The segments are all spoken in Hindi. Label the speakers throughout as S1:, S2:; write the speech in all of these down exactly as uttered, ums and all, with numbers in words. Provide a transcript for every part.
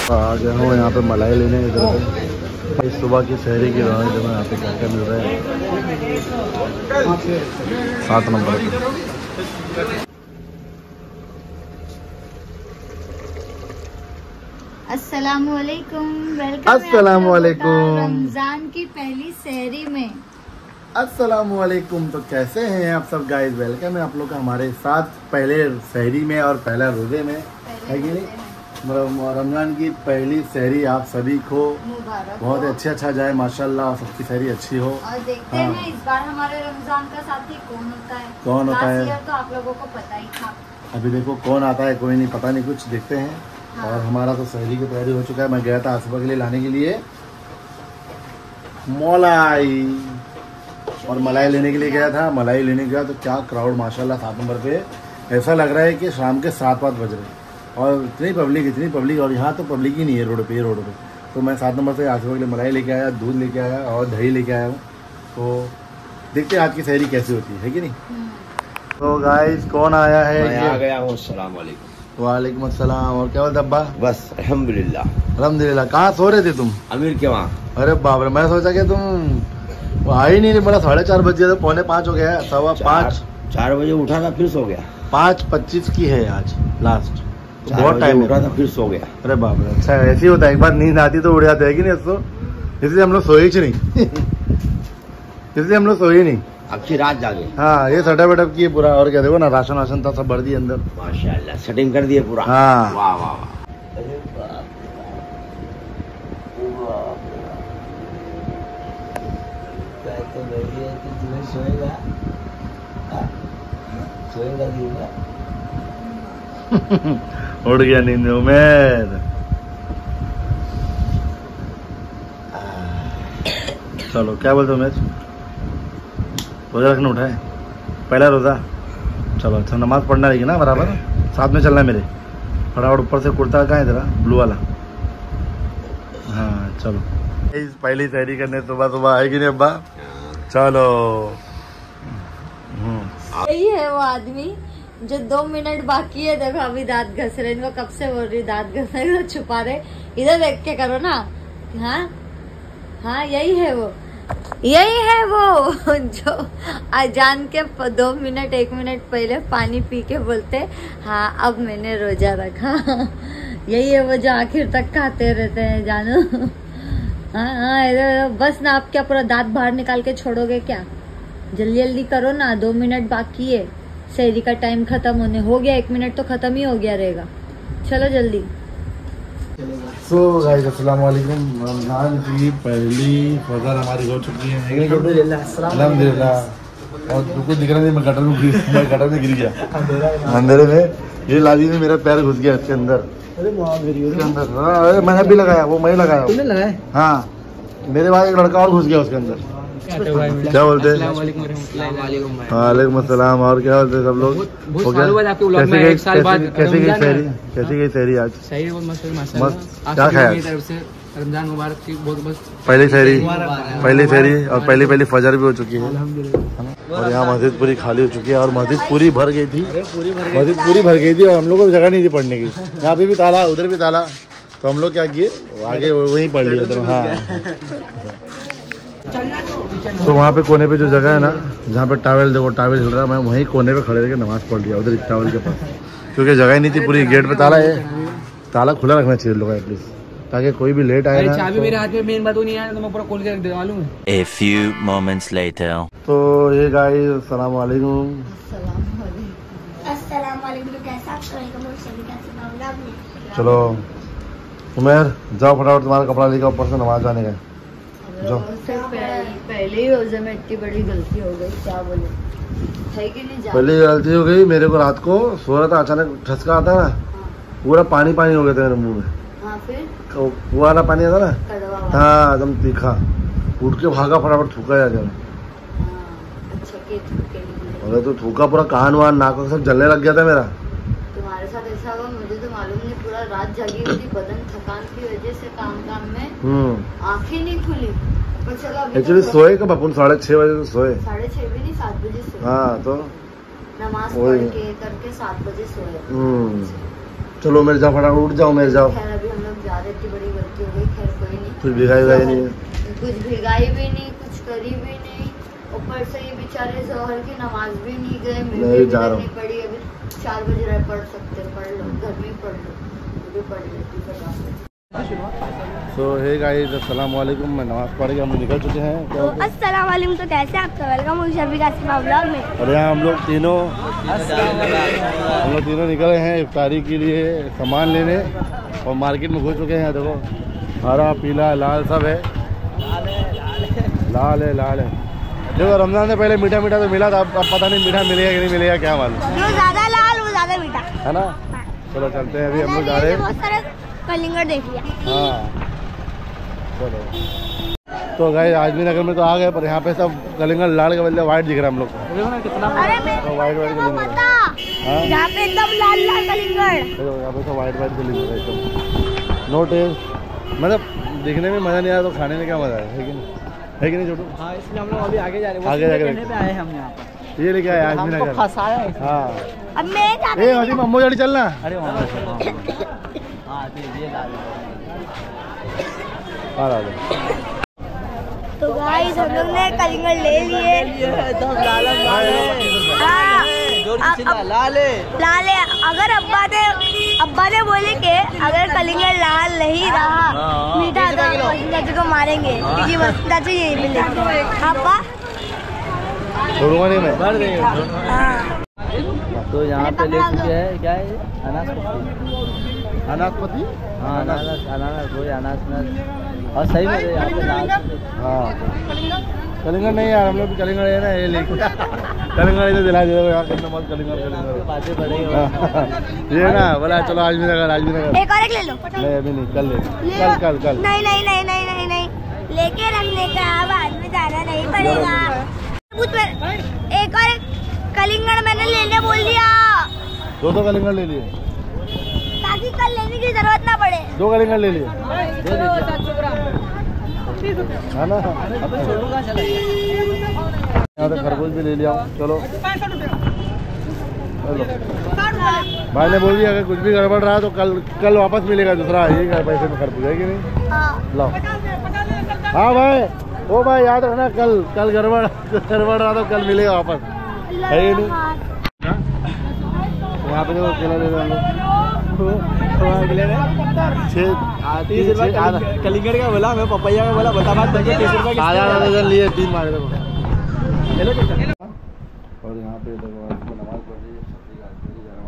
S1: आ गया हूँ यहाँ पे मलाई लेने इधर पे सुबह की शहरी की रौनक जो यहाँ पे क्या क्या मिल रहा है। सात नंबर
S2: अस्सलामुअलैकुम, वेलकम
S1: अस्सलामुअलैकुम
S2: रमजान की पहली सहरी में।
S1: अस्सलामुअलैकुम। तो कैसे हैं आप सब गाइस, वेलकम है आप लोग का हमारे साथ पहले सहरी में और पहला रोजे में, है कि नहीं। रमजान की पहली सहरी आप सभी को बहुत अच्छे अच्छा जाए माशाल्लाह, सबकी सहरी अच्छी हो।
S2: और देखते हाँ। हैं इस बार हमारे रमजान का साथी कौन होता है।
S1: कौन होता है
S2: तो आप लोगों को पता ही था।
S1: अभी देखो कौन आता है, कोई नहीं पता नहीं, कुछ देखते हैं। हाँ। और हमारा तो सहरी की तैयारी हो चुका है। मैं गया था आसपा के लिए लाने के लिए मलाई, और मलाई लेने के लिए गया था। मलाई लेने गया तो क्या क्राउड माशाल्लाह, सात नंबर पे ऐसा लग रहा है कि शाम के सात पाँच बज रहे और इतनी पब्लिक इतनी पब्लिक और यहाँ तो पब्लिक ही नहीं है रोड पे रोड पे। तो मैं सात नंबर से आसपा के लिए मलाई लेके आया, दूध लेके आया और दही लेके आया हूँ। तो देखते हैं आज की सहरी कैसी होती है कि नहीं। तो गाइस कौन आया है?
S3: मैं आ गया हूँ। अस्सलाम वालेकुम।
S1: वालेकुम अस्सलाम। और क्या बोलते अब्बा?
S3: बस अल्हम्दुलिल्लाह
S1: अल्हम्दुलिल्लाह। कहाँ सो रहे थे तुम?
S3: अमीर के वहाँ।
S1: अरे बाप रे, मैं सोचा कि तुम आ ही नहीं, बोला साढ़े चार बजे तो पौने पाँच हो गया, सवा पाँच
S3: चार बजे उठा था फिर सो गया।
S1: पाँच पच्चीस की है आज लास्ट, तो बहुत
S3: टाइम
S1: टाइम
S3: उठा था फिर सो गया।
S1: अरे बाप रे, अच्छा ऐसे ही होता है, एक बार नींद आती तो उड़ जाते है कि नहीं। तो इसलिए हम लोग सोए ही नहीं इसलिए हम लोग सोए नहीं,
S3: अच्छी रात जागे।
S1: हाँ ये सटा वेटअप किए पूरा। और क्या देखो ना, राशन वाशन था सब भर दिए अंदर
S3: माशाल्लाह, सेटिंग कर दिए पूरा।
S1: हाँ
S3: वाह वाह वाह। सोएगा सोएगा
S1: उड़ गया नींद उमेद। चलो क्या बोलते हो उमेद, रोजा रखना उठा है पहला रोजा। चलो अच्छा, नमाज पढ़ना रहेगी ना बराबर, साथ में चलना है मेरे। फटाफट ऊपर से कुर्ता कहाँ है तेरा, ब्लू वाला। हाँ चलो, पहली सहरी करने सुबह सुबह आएगी नहीं अब्बा। चलो
S2: यही है वो आदमी जो दो मिनट बाकी है, देखो अभी दांत घस रहे, इनको कब से बोल रही दांत घस रहे, छुपा रहे। इधर देख के करो ना। हाँ हाँ यही है वो, यही है वो जो अजान के दो मिनट एक मिनट पहले पानी पी के बोलते हाँ अब मैंने रोजा रखा। यही है वो जो आखिर तक खाते रहते हैं जानो। हाँ हाँ बस ना, आप क्या पूरा दांत बाहर निकाल के छोड़ोगे क्या? जल्दी जल्दी करो ना, दो मिनट बाकी है सहरी का टाइम खत्म होने। हो गया, एक मिनट तो खत्म ही हो गया रहेगा। चलो जल्दी।
S1: सो गाइस अस्सलाम वालेकुम। रमजान की पहली फजर हमारी हो चुकी है अल्हम्दुलिल्लाह। और कुछ दिख रहा नहीं, मैं गटर में गिर मैं गटर में गिर गया अंधेरे में। ये लादी में मेरा पैर घुस गया इसके अंदर। अरे अंदर हाँ, मैंने भी लगाया, वो मैं लगाया। तुमने लगाया? हाँ, मेरे बाद एक लड़का और घुस गया उसके अंदर। क्या बोलते हैं? वालेकुम अस्सलाम। और क्या बोलते हैं सब लोग? कैसी गई कैसी गई सहरी? कैसी गई सहरी आज? मस्त। क्या खाया?
S4: रमजान मुबारक की बहुत बहुत
S1: पहली सहरी पहली सहरी और पहली पहली फजर भी हो चुकी है। और यहाँ मस्जिद पूरी खाली हो चुकी है और मस्जिद पूरी भर गई थी। मस्जिद पूरी भर गई थी और हम लोग को जगह नहीं थी पढ़ने की। यहाँ पे भी ताला, उधर भी ताला, तो हम लोग क्या किए आगे वहीं पढ़ लिए। हाँ तो वहाँ पे कोने पे जो जगह है ना, जहाँ पे टावल देखो टावल हिल रहा है, मैं वहीं कोने पे खड़े रह के नमाज पढ़ लिया उधर टावल के पास, क्योंकि जगह ही नहीं थी। पूरी गेट पे ताला है, ताला खुला रखना चाहिए लोग एटलीस्ट, ताकि कोई भी लेट आए ना।
S4: चाबी मेरे हाथ में मेन बात नहीं आया तो मैं पूरा खोल के रख दे मालूम है।
S5: A few moments later.
S1: तो ये गाइस अस्सलाम वालेकुम।
S6: अस्सलाम वालेकुम। तो कैसा आपका
S1: चलो उमेर जाओ फटाफट, तुम्हारा कपड़ा लेकर ऊपर से नमाज जाने का। जो
S2: पहले ही रोजे में इतनी बड़ी गलती हो गई, क्या बोले, है कि नहीं?
S1: पहले गलती हो गई मेरे को, रात को सो रहा था, अचानक ठसका आता ना, पूरा पानी पानी हो गया था मेरे मुंह में।
S2: हाँ, फिर
S1: वो वाला पानी आता ना, हाँ एकदम तीखा, उठ के भागा फटाफट, थूका जा गया। अरे तो थूका पूरा, कान वान नाक सब जलने लग गया था मेरा।
S2: तुम्हारे साथ ऐसा हुआ मुझे तो मालूम नहीं, पूरा रात जागी हुई थी, बदन थकान की वजह से काम काम में आंखें नहीं खुली।
S1: एक्चुअली सोए कब अपन, साढ़े छह बजे तो सोए,
S2: साढ़े छह भी नहीं, सात बजे सोए।
S1: हाँ तो
S2: नमाज पढ़ के करके सात बजे सोए।
S1: चलो मेरे जाओ, फटाफट उठ जाओ मेरे जाओ।
S2: खैर अभी हम लोग जा रहे थे, बड़ी गलती हो गई। खैर कोई नहीं,
S1: कुछ भिगाई विगाई नहीं है,
S2: कुछ भिगाई भी नहीं, कुछ करी भी नहीं। ऊपर से ये बेचारे जोहर की नमाज भी नहीं गए,
S1: मैं
S2: मुझे भी
S1: जा रहा
S2: करनी पड़ी। अभी चार बज रहे, पढ़ सकते पढ़ लो, घर में पढ़ लो, भी पढ़ लेती फटाफट।
S1: सो हे गाइस, अस्सलाम वालेकुम। मैं नमाज पढ़ के हम लोग निकल चुके हैं।
S6: तो अस्सलाम वालेकुम। तो कैसे आपका वेलकम हुई शफी का व्लॉग में।
S1: और यहाँ हम लोग तीनों हम लोग तीनों निकले हैं इफ्तारी के लिए सामान लेने, और मार्केट में घुस चुके हैं। देखो हरा पीला लाल सब है, लाल है लाल है। देखो रमजान से पहले मीठा मीठा तो मिला था, अब अब पता नहीं मीठा मिलेगा कि नहीं मिलेगा, क्या मालूम।
S6: जो ज्यादा लाल वो ज्यादा मीठा
S1: है ना। चलो चलते हैं, अभी हम लोग जा रहे हैं।
S6: बहुत सारे कलिंगड़ देख लिया।
S1: हाँ चलो। तो गाइस आजमी नगर में तो आ गए, पर यहाँ पे सब कलिंगड़ लाल के बदले व्हाइट दिख रहा है हम लोग को।
S6: अरे मैं
S1: तो व्हाइट व्हाइट
S6: तो
S1: कलिंगड़,
S6: पता
S1: हाँ
S6: यहाँ पे एकदम लाल लाल कलिंगड़।
S1: देखो यहाँ पे सब व्हाइट व्हाइट कलिंगड़ है एकदम। नो टेस्ट, मतलब दिखने में मज़ा नहीं आया तो खाने में क्या मज़ा है, है कि नहीं, है कि नहीं छोटू।
S4: हाँ, इसलिए हम लोग अभी आगे जा रहे हैं।
S1: आगे जाके
S4: देखने पे आए हैं हम यहाँ पर।
S1: ये लेके आए आजमी
S4: हमको
S1: नगर।
S4: फंसाया है इसने।
S1: हाँ
S6: अब मैं जाता
S1: ए हसीम अम्मो जल्दी चलना।
S4: अरे वहाँ पे हाँ तो ये ला दो।
S1: आ रहा है।
S6: तो गाइस हम लोग ने कलिंगड़ ले लिए।
S4: एकदम लाल लाल है।
S6: हाँ,
S4: जोर
S6: अब-
S4: से चिल्ला,
S6: अब-
S4: लाल है।
S6: लाल है। अगर अब्बा ने अब्बा ने बोले कि अगर कलिंगड़ लाल नहीं रहा मीठा तो वसीम चाचू को मारेंगे, क्योंकि वसीम चाचू यही मिलेंगे। अब्बा
S1: छोड़ूंगा नहीं मैं।
S4: भर देंगे।
S6: हाँ
S4: तो यहाँ पे ले चुके हैं, क्या है अनासपति।
S1: अनासपति।
S4: हाँ अनानास अनानास वही अनानास। और सही में यहाँ पे लाल।
S1: हाँ कलिंगड़ नहीं यार, हम लोग भी कलिंगड़ है ना, ये लेके कलिंगड़ इधर दिला दे यार, कितना मस्त कलिंगड़ कलिंगड़।
S4: बातें बढ़ेगी।
S1: ये ना बोला चलो आजमी नगर आजमी नगर।
S6: एक और एक ले लो।
S1: नहीं अभी नहीं, कल ले,
S6: ले
S1: कल
S6: लो।
S1: कल कल।
S6: नहीं नहीं नहीं नहीं नहीं नहीं लेके रखने का, बाद में जाना नहीं पड़ेगा। कुछ में- एक और एक कलिंगड़ मैंने लेने बोल दिया
S1: दो दो कलिंगड़ ले लिए,
S6: ताकि कल लेने की जरूरत ना पड़े।
S1: दो कलिंगड़ ले लिए, है ना। यहाँ पे खरबूज भी ले लिया हूँ। चलो चलो। भाई ने बोल दिया अगर कुछ भी गड़बड़ रहा तो कल कल वापस मिलेगा दूसरा, ये पैसे में खरबूज है कि नहीं।
S6: हाँ।
S1: लो हाँ भाई, ओ भाई याद रखना, कल कल गड़बड़ गड़बड़ रहा तो कल मिलेगा वापस, है कि नहीं। यहाँ पे देखो केला ले रहे हैं
S4: कलिंगड़ का बोला, मैं पपैया का बोला, बता बात तीस रुपए
S1: आधा लिए, तीन मारे देखो। और यहाँ पे देखो नमाज पढ़ रही है।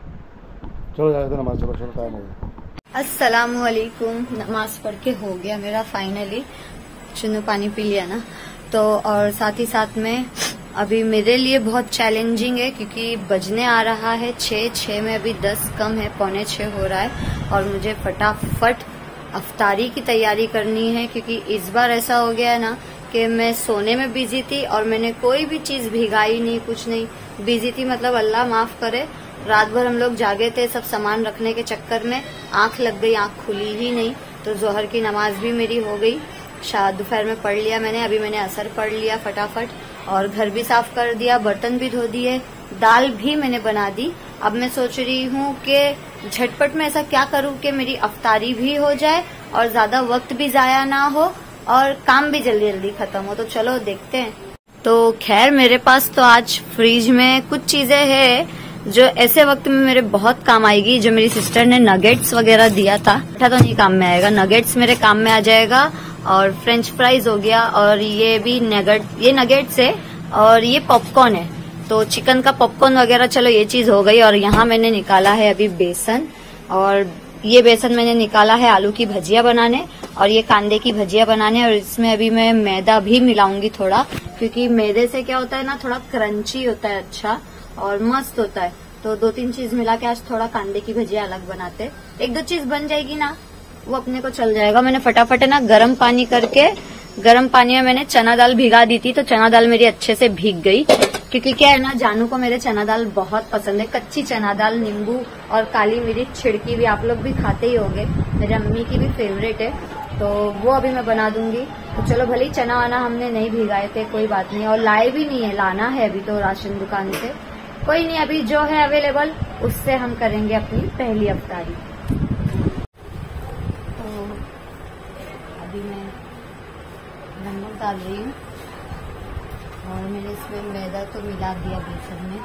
S1: चलो जाते नमाज, चलो चलो टाइम हो गया।
S2: अस्सलामु अलैकुम। नमाज पढ़ के हो गया मेरा फाइनली, चुन्नू पानी पी लिया ना। तो और साथ ही साथ में अभी मेरे लिए बहुत चैलेंजिंग है, क्योंकि बजने आ रहा है छः छः में अभी दस कम है, पौने छः हो रहा है, और मुझे फटाफट अफ्तारी की तैयारी करनी है। क्योंकि इस बार ऐसा हो गया है ना कि मैं सोने में बिजी थी और मैंने कोई भी चीज भिगाई नहीं, कुछ नहीं बिजी थी। मतलब अल्लाह माफ करे, रात भर हम लोग जागे थे, सब सामान रखने के चक्कर में आंख लग गई, आंख खुली ही नहीं। तो जोहर की नमाज भी मेरी हो गई, शायद दोपहर में पढ़ लिया मैंने, अभी मैंने असर पढ़ लिया फटाफट, और घर भी साफ कर दिया, बर्तन भी धो दिए, दाल भी मैंने बना दी। अब मैं सोच रही हूँ कि झटपट में ऐसा क्या करूँ कि मेरी अफ्तारी भी हो जाए और ज्यादा वक्त भी जाया ना हो और काम भी जल्दी जल्दी खत्म हो। तो चलो देखते हैं। तो खैर मेरे पास तो आज फ्रिज में कुछ चीजें हैं जो ऐसे वक्त में मेरे बहुत काम आएगी। जो मेरी सिस्टर ने नगेट्स वगैरह दिया था, तो नहीं काम में आएगा, नगेट्स मेरे काम में आ जाएगा। और फ्रेंच फ्राइज हो गया, और ये भी नगेट, ये नगेट्स है, और ये पॉपकॉर्न है, तो चिकन का पॉपकॉर्न वगैरह, चलो ये चीज हो गई। और यहाँ मैंने निकाला है अभी बेसन, और ये बेसन मैंने निकाला है आलू की भजिया बनाने, और ये कांदे की भजिया बनाने। और इसमें अभी मैं मैदा भी मिलाऊंगी थोड़ा, क्योंकि मैदे से क्या होता है ना, थोड़ा क्रंची होता है अच्छा और मस्त होता है। तो दो तीन चीज मिला के आज थोड़ा कांदे की भजिया अलग बनाते, एक दो चीज बन जाएगी ना, वो अपने को चल जाएगा। मैंने फटाफट है ना गर्म पानी करके, गर्म पानी में मैंने चना दाल भिगा दी थी, तो चना दाल मेरी अच्छे से भीग गई। क्योंकि क्या है ना, जानू को मेरे चना दाल बहुत पसंद है, कच्ची चना दाल, नींबू और काली मिर्च छिड़की भी, आप लोग भी खाते ही होंगे, मेरी अम्मी की भी फेवरेट है, तो वो अभी मैं बना दूंगी। तो चलो भले ही चना वाना हमने नहीं भिगाए थे, कोई बात नहीं, और लाए भी नहीं है, लाना है अभी तो राशन दुकान से, कोई नहीं, अभी जो है अवेलेबल उससे हम करेंगे अपनी पहली अफ्तारी। तो अभी मैं नमक डाल रही हूँ और मैंने इसमें मैदा तो मिला दिया बेसन में।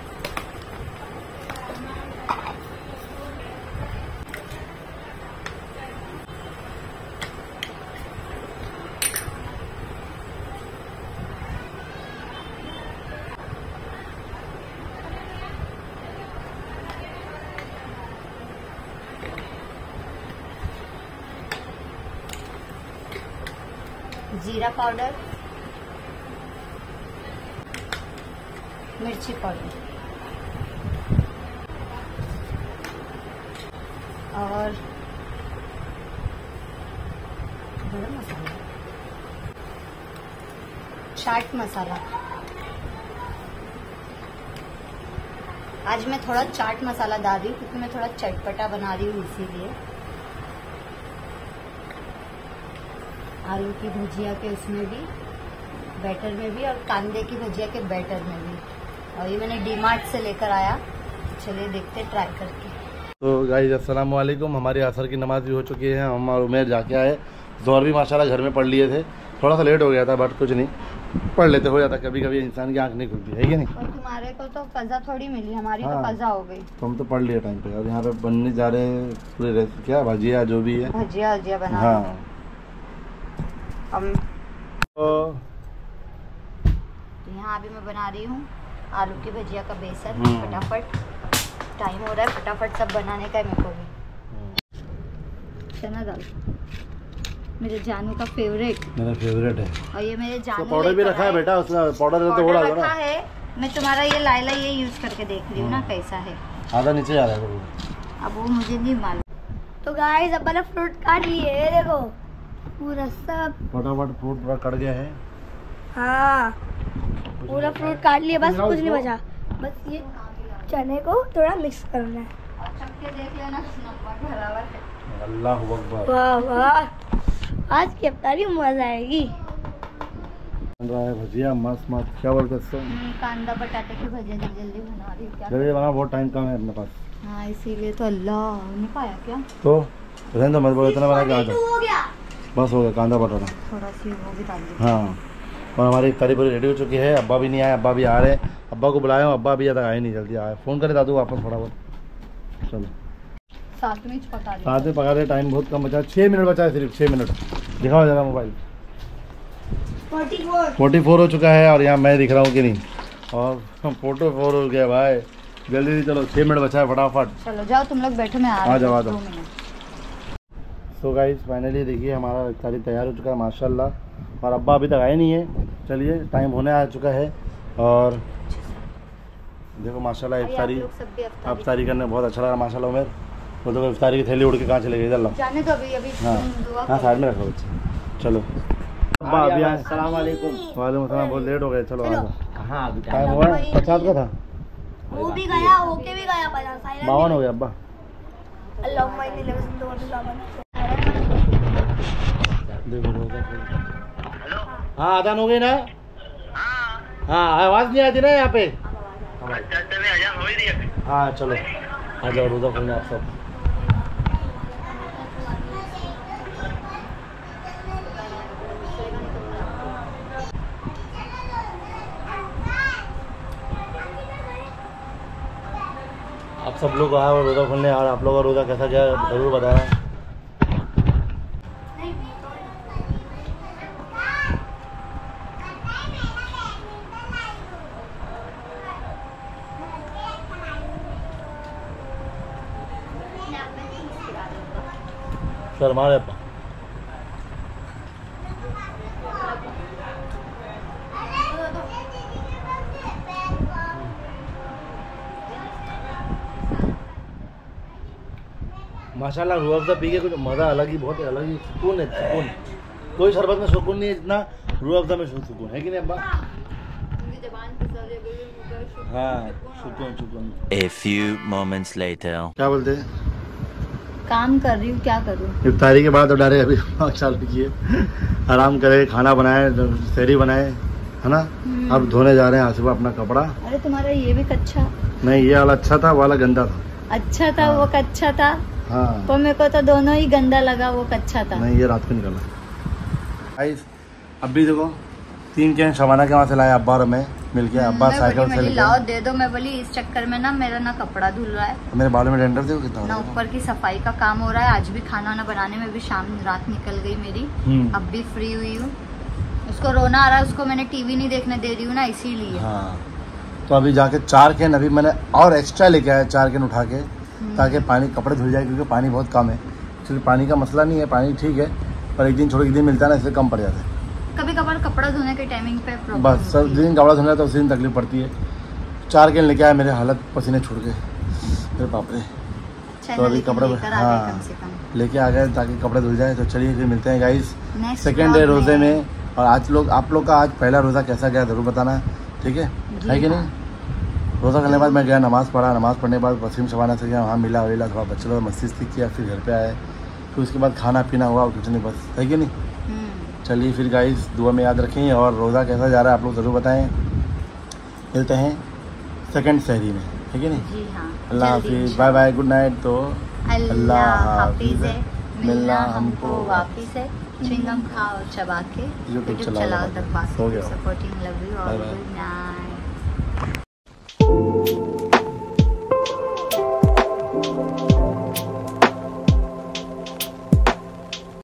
S2: जीरा पाउडर, मिर्ची पाउडर और गरम मसाला, चाट मसाला। आज मैं थोड़ा चाट मसाला डाल रही हूँ क्योंकि मैं थोड़ा चटपटा बना रही हूँ, इसीलिए। आलू की भुजिया के उसमें भी, बैटर में भी, और कांदे की भुजिया के बैटर में भी। और ये मैंने डीमार्ट से लेकर आया। चलिए देखते ट्राई करके।
S1: तो गाइस अस्सलाम वालेकुम। हमारी असर की नमाज भी हो चुकी है। हम और उमेर जाके आए। जोहर भी माशाल्लाह घर में पढ़ लिए थे। थोड़ा सा लेट हो गया था बट कुछ नहीं, पढ़ लेते, हो जाता। कभी कभी इंसान की आंख नहीं खुलती है कि नहीं।
S2: और तुम्हारे को तो कज़ा थोड़ी मिली, हमारी
S1: हाँ,
S2: तो कज़ा हो गई।
S1: तो हम तो पढ़ लिए टाइम पे। और यहाँ पे बनने जा रहे हैं पूरे क्या भजिया जो भी है,
S2: भजिया भजिया बना।
S1: हाँ।
S2: हम
S1: तो
S2: यहाँ अभी मैं बना रही हूँ आलू की भजिया का बेसन।
S1: हम्म।
S2: फटाफट टाइम हो रहा है, फटाफट सब बनाने का है मेरे को भी। चना दाल मेरे जानू का फेवरेट,
S1: मेरा फेवरेट है।
S2: और ये मेरे जानू
S1: पाउडर भी रखा है बेटा, उसका पाउडर तो वो डाल दो ना।
S2: रखा है। मैं तुम्हारा ये लाइला ये यूज करके देख रही हूँ ना कैसा है।
S1: आधा नीचे जा रहा है,
S2: अब वो मुझे नहीं मालूम।
S6: तो गाइस अपन ने फ्रूट काट लिए, देखो पूरा सब।
S1: फटाफट फ्रूट पूरा कट गया है।
S6: हाँ पूरा फ्रूट काट लिया, बस कुछ नहीं बचा। बस ये चने को थोड़ा मिक्स करना है।
S2: देख लेना नमक बराबर है।
S1: अल्लाह अकबर।
S6: वाह वाह, आज की अफ्तारी मजा आएगी।
S1: बन रहा है भजिया मस्त मस्त। क्या बोलते हैं,
S2: कांदा बटाटे की भजिया जल्दी जल्दी बना रही हूँ। क्या
S1: जल्दी बना, बहुत टाइम कम है अपने पास।
S2: हाँ इसीलिए तो। अल्लाह नहीं पाया क्या?
S1: तो तो मत बोलो, इतना बना के
S6: हो गया,
S1: बस हो गया कांदा बटाना।
S2: थोड़ा सी वो भी डाल दी।
S1: हाँ, और हमारी इफ्तारी पूरी रेडी हो चुकी है। अब्बा भी नहीं आए, अब्बा भी आ रहे हैं। अब्बा को बुलाया हूँ, अब्बा अभी ज़्यादा आए नहीं, जल्दी आए। फ़ोन करे दादू वापस थोड़ा बहुत। चलो
S2: साथ में पका रही
S1: साथ में पका रहे। टाइम बहुत कम बचा है, छः मिनट बचा है, सिर्फ छः मिनट। दिखाओ जरा मोबाइल। फोर्टी फोर हो चुका है और यहाँ मैं दिख रहा हूँ कि नहीं, और फोटो फोर हो गया भाई। जल्दी जल्दी चलो, छः मिनट बचा है, फटाफट।
S2: चलो जाओ तुम लोग बैठो, मैं आ
S1: आ जाओ, आ
S2: दो
S1: जाओ।
S2: मिनट।
S1: सो गाइस फाइनली देखिए हमारा इफ्तारी तैयार हो चुका है माशाल्लाह। और अब्बा अभी तक आए नहीं है। चलिए टाइम होने आ चुका है। और देखो माशाल्लाह इफ्तारी, इफ्तारी करने बहुत अच्छा लगा माशाल्लाह। उमेर वो देखो इफ्तारी की थैली उड़ के कहाँ चले गई, इधर ला।
S2: जाने दो अभी अभी।
S1: हाँ हाँ, साइड में रखो बच्चे। चलो अब्बा अभी आए।
S3: अस्सलाम वालेकुम।
S1: वालेकुम सलाम। बहुत लेट हो गए। चलो आ जाओ।
S3: कहाँ अभी
S1: टाइम हुआ पचास का था,
S6: वो भी गया, होके भी गया पचास।
S1: बावन हो गया अब्बा।
S6: अल्लाहुम्मा इन्नी लवज़न तो वरज़ा बना।
S1: हाँ अजान हो गई ना। हाँ आवाज़ नहीं आती ना यहाँ पे। हाँ चलो आ जाओ, रोज़ा खोलना आप सब। आप सब लोग आए और रोज़ा खोलने। और आप लोगों का रोज़ा कैसा गया ज़रूर बताना। सर हमारे अब्बा माशाल्लाह रूह अफ़ज़ा पी के कुछ मज़ा अलग ही, बहुत अलग ही सुकून है। सुकून कोई शरबत में सुकून नहीं है जितना रूह अफ़ज़ा में सुकून है कि नहीं अब्बा? हाँ सुकून सुकून।
S5: A few moments later.
S1: क्या बोलते हैं?
S2: काम कर रही हूँ, क्या करूँ।
S1: इफ्तारी के बाद तो डायरेक्ट अभी चालू किए, आराम करे, खाना बनाए, सहरी बनाए, है ना। अब धोने जा रहे हैं आसिफ अपना कपड़ा।
S2: अरे तुम्हारा ये भी कच्चा
S1: नहीं, ये वाला अच्छा था, वाला गंदा था।
S2: अच्छा था
S1: हाँ।
S2: वो कच्चा था।
S1: हाँ
S2: तो मेरे को तो दोनों ही गंदा लगा, वो कच्चा था।
S1: नहीं, ये रात को निकला। गाइस अभी देखो तीन कैन शबाना के वहाँ से लाया अब्बा और मैं मिलके। अब्बा
S2: मैं
S1: साइकिल
S2: बोली,
S1: से
S2: मैं लाओ
S1: लेके,
S2: दे दो। मैं बोली इस चक्कर में ना मेरा ना कपड़ा धुल रहा है,
S1: मेरे बालों में डेंडर देखो कितना
S2: ना
S1: हो रहा
S2: ऊपर की सफाई का काम हो रहा है। आज भी खाना वाना बनाने में भी शाम रात निकल गई मेरी।
S1: हम्म।
S2: अब भी फ्री हुई हूँ। उसको रोना आ रहा है, उसको मैंने टीवी नहीं देखने दे रही हूँ ना, इसीलिए।
S1: हाँ तो अभी जाके चार कैन अभी मैंने और एक्स्ट्रा लेके आया, चार कैन उठा के, ताकि पानी कपड़े धुल जाए, क्योंकि पानी बहुत कम है। एक्चुअली पानी का मसला नहीं है, पानी ठीक है, पर एक दिन छोड़ एक दिन मिलता है ना, इसलिए कम पड़ जाता है।
S2: कभी कभार कपड़ा धोने के टाइमिंग पे प्रॉब्लम
S1: बस सब
S2: होती है।
S1: दिन कपड़ा धोना तो उसी दिन तकलीफ पड़ती है। चार कैन लेके आया, मेरे हालत पसीने छूट गए मेरे बाप रे।
S2: चलो,
S1: तो अभी
S2: लेकिन
S1: कपड़े
S2: लेकर आ गए
S1: हाँ
S2: कम से कम।
S1: लेके आ गए ताकि कपड़े धुल जाए। तो चलिए फिर मिलते हैं guys
S2: Next
S1: second day
S2: vlog
S1: रोजे
S2: में।
S1: में। और आज लोग आप लोग का आज पहला रोज़ा कैसा गया ज़रूर बताना, ठीक है?
S2: जी
S1: है कि
S2: हाँ।
S1: नहीं? रोज़ा करने के बाद मैं गया, नमाज़ पढ़ा, नमाज़ पढ़ने के बाद वसीम शबाना से गया, वहाँ मिला वेला, थोड़ा बच्चे लोग मस्ती किया, फिर घर पे आए, फिर उसके बाद खाना पीना हुआ और कुछ नहीं, बस। है कि नहीं?
S2: हम्म।
S1: चलिए फिर गाइस दुआ में याद रखें, और रोज़ा कैसा जा रहा है आप लोग ज़रूर बताएं। मिलते हैं सेकंड शहरी में, है कि नहीं?
S2: जी हाँ।
S1: अल्लाह
S2: जल्दी
S1: हाफिज़, बाय बाय, गुड नाइट। तो
S2: अल्लाह हाफिज़ है।
S1: मिलना
S2: मिलना
S1: हमको
S2: हमको वापिस है। च्युइंगम खाओ चबा के,
S1: यूट्यूब
S2: यूट्यूब
S1: चलाओ
S2: चलाओ
S1: दबा के।
S2: दबा
S1: हो
S2: के।
S1: गया।
S2: Supporting love you
S1: bye
S2: all,
S1: bye.
S2: Good night.